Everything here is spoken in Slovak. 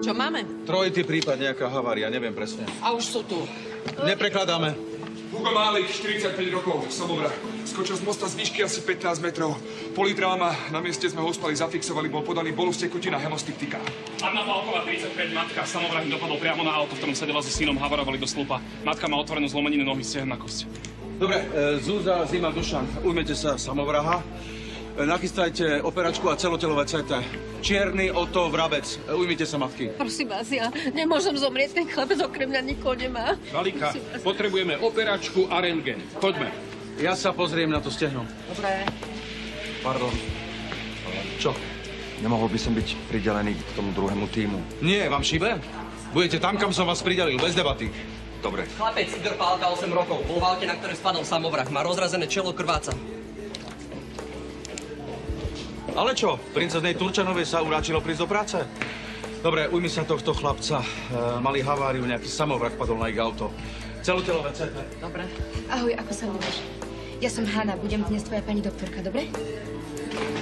Čo máme? Trojitý prípad, nejaká havária, neviem presne. A už sú tu. Neprekladáme. Hugo Málik, 45 rokov, samovrah. Skočil z mosta z výšky asi 15 metrov. Politráma, na mieste sme ho ospali, zafixovali, bol podaný bolus tekutina, hemostyptika. Anna Pálková, 35, matka, samovrah dopadol priamo na auto, v ktorom sedela so synom, havarovali do slupa. Matka má otvorenú zlomeninu nohy, stehen na kosť. Dobre, Zúza, Zima, Dušan, ujmete sa samovraha. Nachystajte operačku a celotelové CT. Čierny, Oto, Vrabec. Ujmite sa matky. Prosím vás, ja nemôžem zomrieť, ten chlapec okrem mňa nikoho nemá. Malika, potrebujeme operačku a rentgen. Poďme. Ja sa pozriem na to stehno. Dobre. Pardon. Čo? Nemohol by som byť pridelený k tomu druhému týmu. Nie, vám šibe? Budete tam, kam som vás pridelil, bez debaty. Dobre. Chlapec Igor Pálka, 8 rokov. Bol v aute, na ktoré spadol samovrah. Má rozrazené čelo, krváca. Ale čo? Princeznej Turčanovej sa uráčilo prísť do práce? Dobre, ujmi sa tohto chlapca. Mali haváriu, nejaký samovrah padol na ich auto. Celotelové CT. Dobre. Ahoj, ako sa máš? Ja som Hanna, budem dnes tvoja pani doktorka, dobre?